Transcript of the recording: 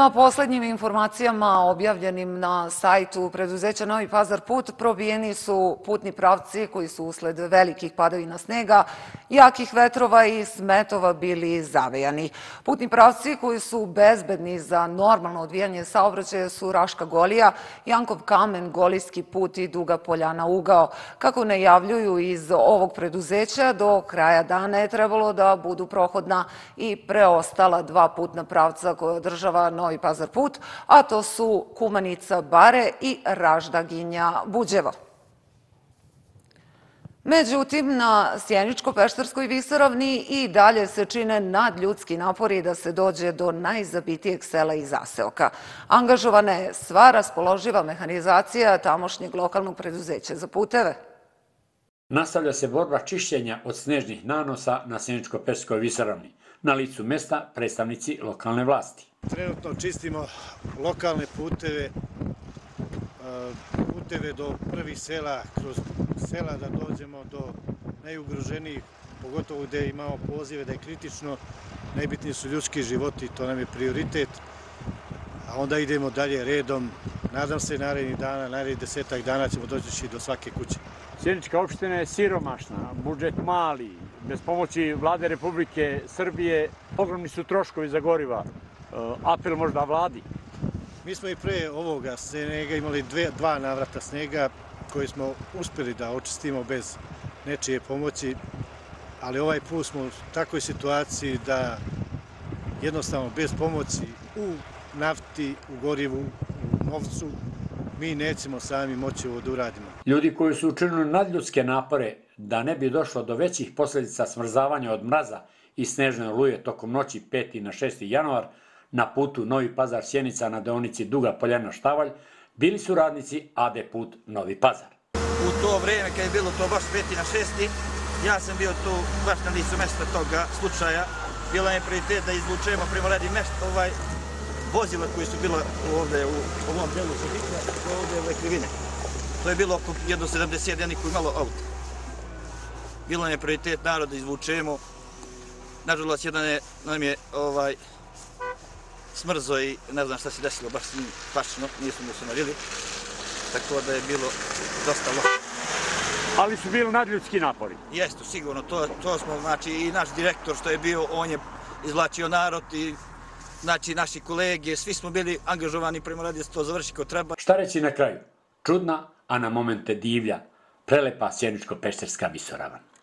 Prema poslednjim informacijama objavljenim na sajtu preduzeća Novi Pazar put, probijeni su putni pravci koji su usled velikih padavina snega, jakih vetrova i smetova bili zavejani. Putni pravci koji su bezbedni za normalno odvijanje saobraćaja su Raška Golija, Jankov kamen, Golijski put i Duga Poljana ugao. Kako najavljuju iz ovog preduzeća, do kraja dana je trebalo da budu prohodna i preostala dva putna pravca koje održava Novi Pazar put, a to su Kumanica-Bare i Raždaginja-Buđevo. Međutim, na Sjeničko-Pešterskoj visoravni i dalje se čine nadljudski napori da se dođe do najzabitijeg sela i zaseoka. Angažovana je sva raspoloživa mehanizacija tamošnjeg lokalnog preduzeća za puteve. Nastavlja se borba čišćenja od snežnih nanosa na Sjeničko-Pešterskoj visoravni. Na licu mesta predstavnici lokalne vlasti. Trenutno čistimo lokalne puteve, puteve do prvih sela, kroz sela da dođemo do najugroženijih, pogotovo gde imamo pozive da je kritično, najbitniji su ljudski životi, to nam je prioritet, a onda idemo dalje redom. Nadam se narednih dana, narednih 10 dana ćemo doći do svake kuće. Sjenička opština je siromašna, budžet mali, bez pomoći Vlade Republike Srbije ogromni su troškovi za goriva. Apel možda vladi. Mi smo i pre ovoga snega imali dva navrata snega koje smo uspeli da očistimo bez nečije pomoći, ali ovaj put smo u takvoj situaciji da jednostavno bez pomoći u nafti, u gorivu, u novcu, mi nećemo sami moći ovo da uradimo. Ljudi koji su učinili nadljudske napore da ne bi došlo do većih posledica smrzavanja od mraza i snežne oluje tokom noći 5. na 6. januar na putu Novi Pazar-Sjenica na deonici Duga Poljana-Štavalj bili su radnici AD Put Novi Pazar. U to vreme kad je bilo to baš 5. na 6. ja sam bio tu baš na licu mesta toga slučaja. Bila je prioritet da izvučemo prema redi vozila koji su bila ovde u ovom delu Srbika, ovde u Krivine. To je bilo oko 1,71 koji malo auta. Bilo je prioritet narod da izvučemo. Nažalost, jedan nam je smrzo i ne znam šta se desilo baš s njim tačno, nismo mu se navili. Tako da je bilo dosta loše. Ali su bili nadljudski napori. Jeste, sigurno. To smo, znači, i naš direktor što je bio, on je izvlačio narod i znači, naši kolege, svi smo bili angažovani prema radi da se to završi kao treba. Šta reći na kraju? Čudna, a na momente divlja, prelepa Sjeničko-Pešterska visoravan.